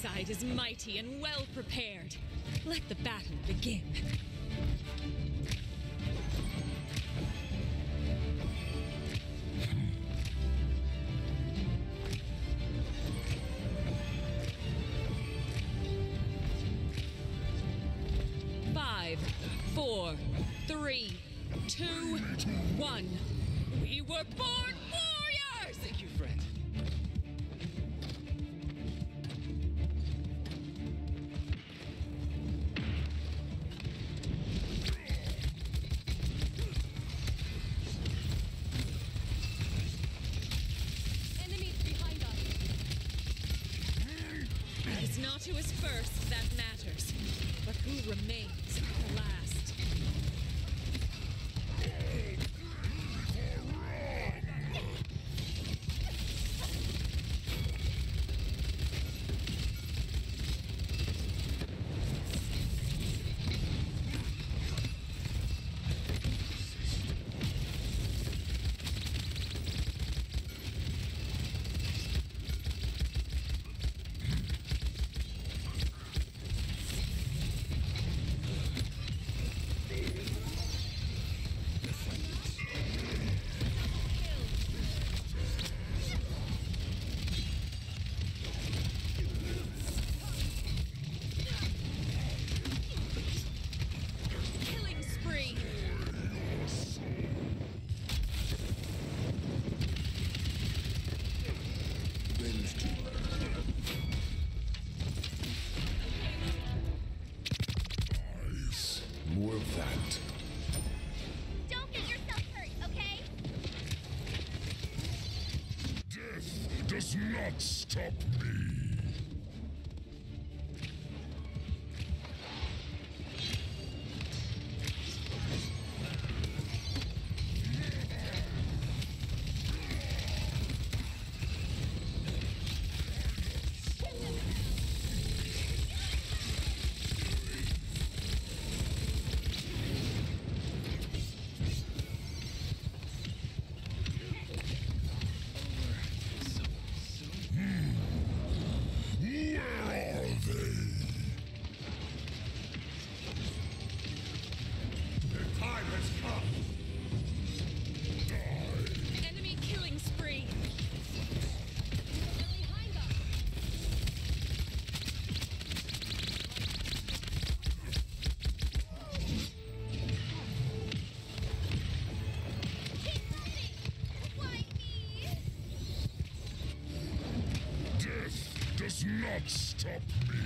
side is mighty and well prepared. Let the battle begin. Five, 4, 3, 2, 1. We were born warriors! Thank you, friend. Enemies behind us. It is not who is first that matters, but who remains at the last. More of that. Don't get yourself hurt, okay? Death does not stop me. Does not stop me.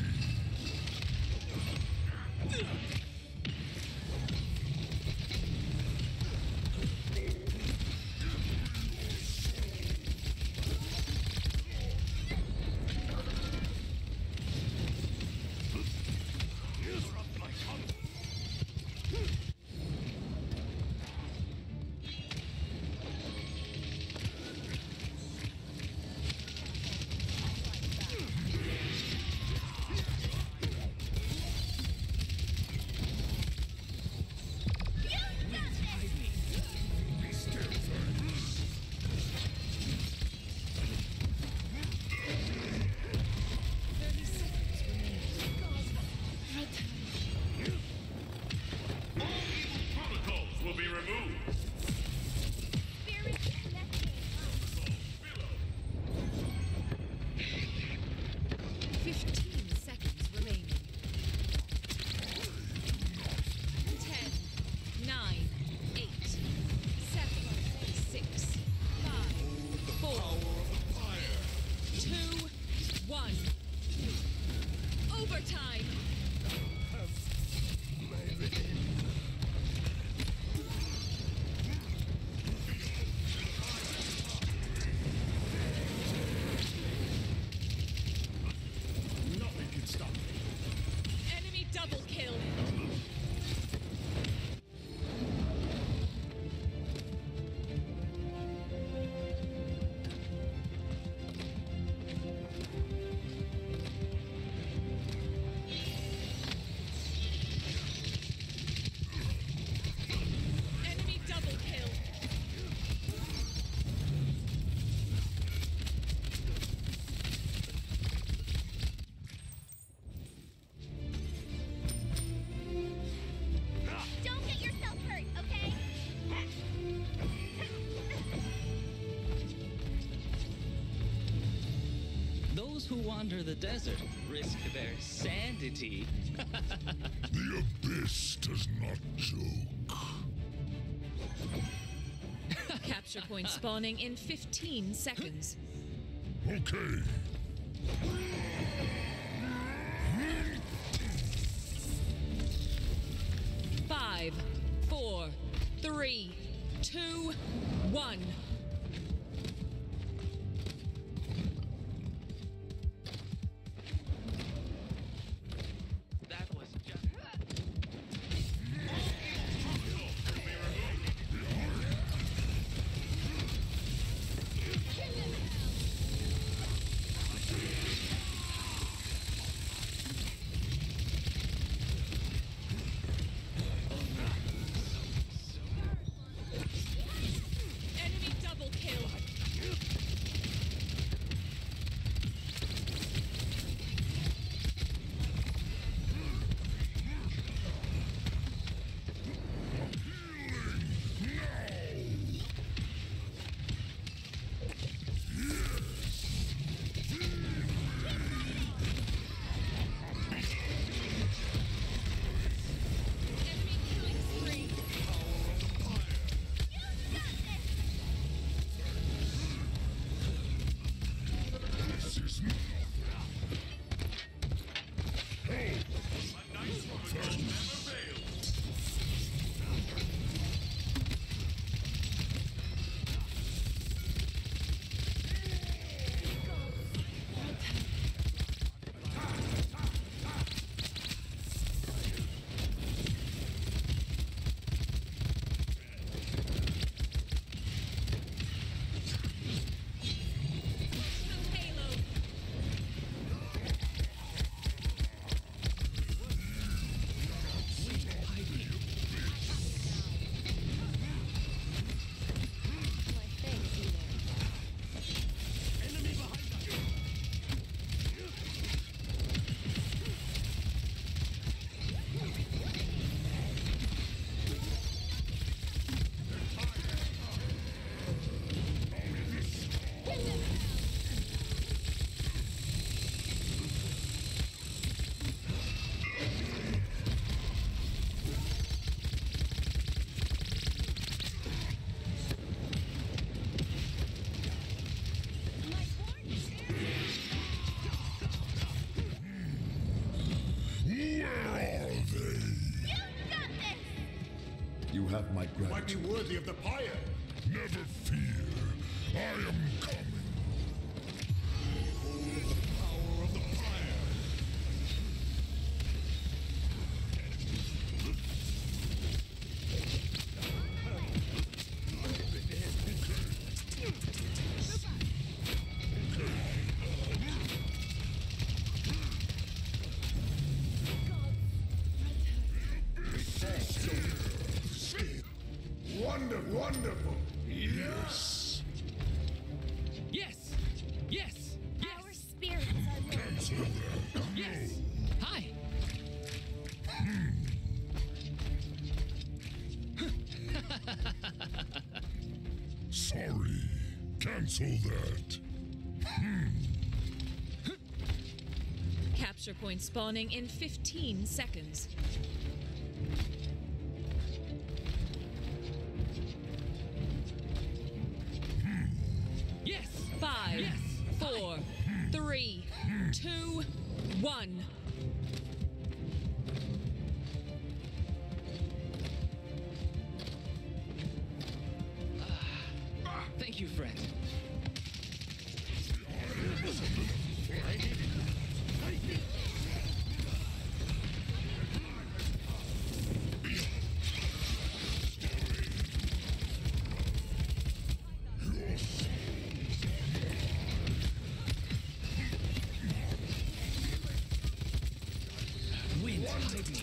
wander the desert, risk their sanity. The abyss does not joke. Capture point spawning in 15 seconds. Okay. 5, 4, 3, 2, 1. That was just... Enemy double kill. Enemy killing spree. This is not. Halo. Where are they? You have my Might be gratitude. worthy of the pyre. Never fear. I am coming. Power of the pyre. Wonderful. Yes. Yes! Yes! Our Yes! spirits are one. Cancel that. Yes! Hi! Sorry. Cancel that. Capture point spawning in 15 seconds. Yes! 5, Yes! 4, 3, 2, 1. Thank you, friend. Wind, hide me.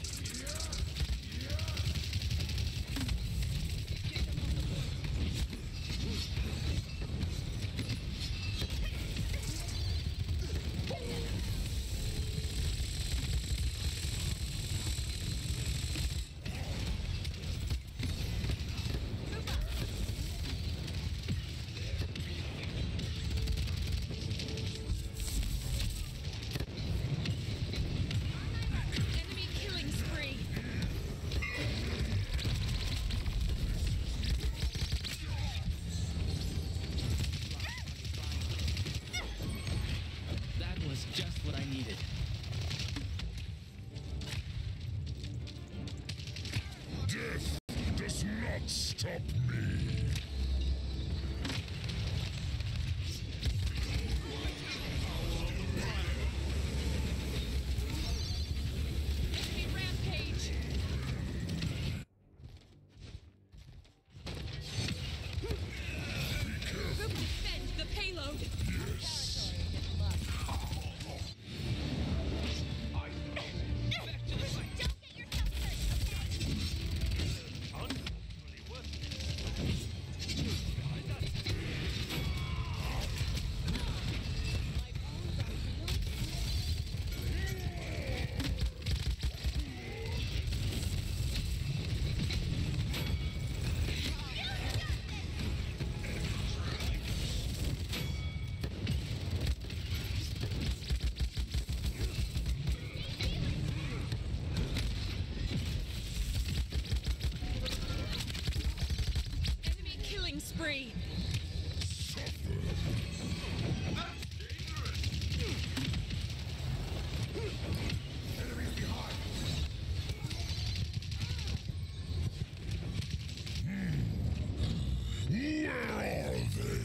me. Enemy rampage! Group defend the payload! Yes. Back to the fight. Don't get yourself hurt, okay? Unbelievably worth it. Enemy killing spree! Where are they?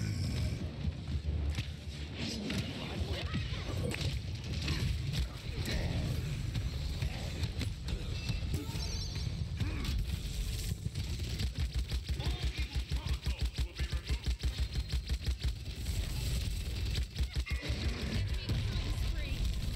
Spree!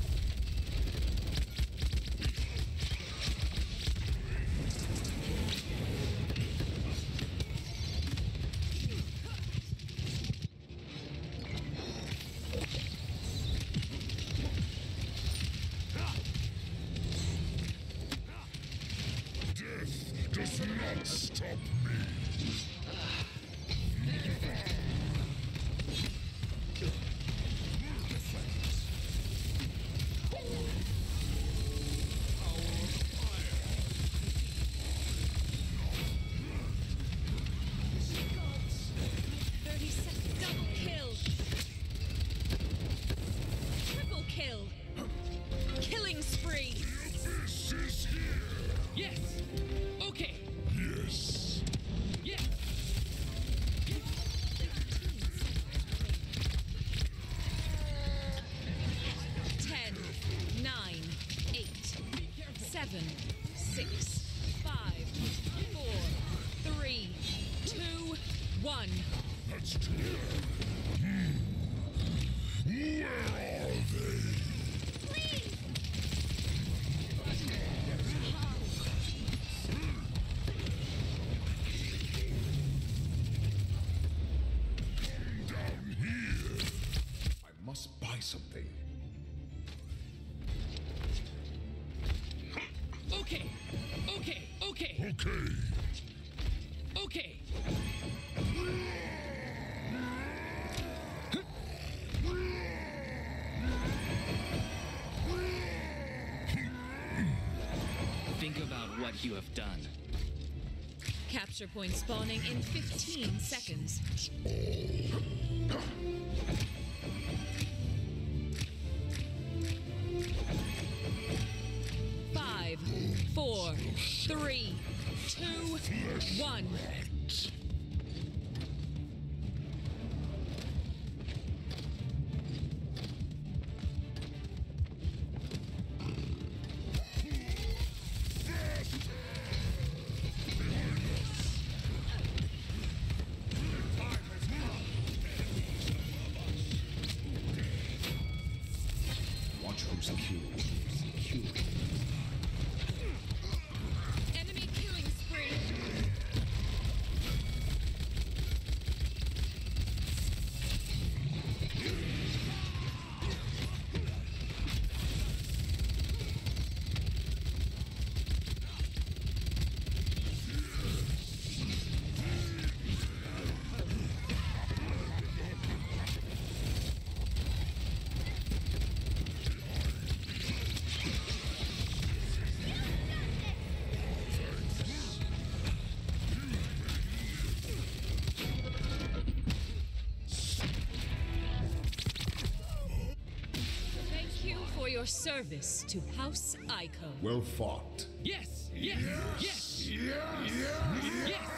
Death does not stop me. Double kill! Triple kill! Killing spree! This is here. Yes. Okay. Yes. Yes. 10, 9, 8, 7, 6, 5, 4, 3, 2, 1. Let's do it. Where are they? Please! Down here. I must buy something. Okay. Okay. Okay. Okay. Okay. Think about what you have done. Capture point spawning in 15 seconds. Five, four, three, two, one. Watch who's killed. Enemy killing spree. Thank you for your service to House Ico. Well fought. Yes. Yes. Yes. Yes. Yes.